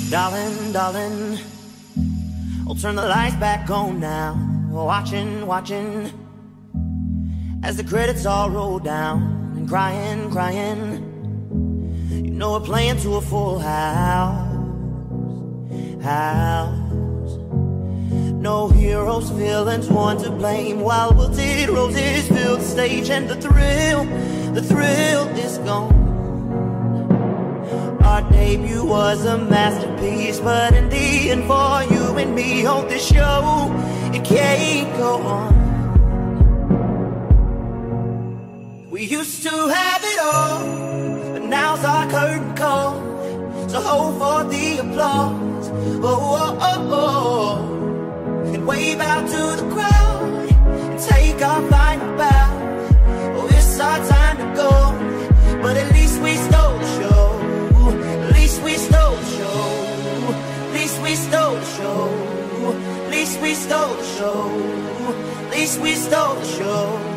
Darling, darling, I'll turn the lights back on now. Watching, watching as the credits all roll down. And crying, crying, you know we're playing to a full house. No heroes, villains, one to blame, while wilted roses fill the stage. And the thrill is gone. Our debut was a masterpiece, but in the end, for you and me, on this show, it can't go on. We used to have it all, but now's our curtain call. So hold for the applause, oh, oh, oh, oh, and wave out to the crowd, and take our final bow. Oh, it's our time to go, but at least we stole the show. At least we stole the show. At least we stole the show. At least we stole the show. At least we stole the show.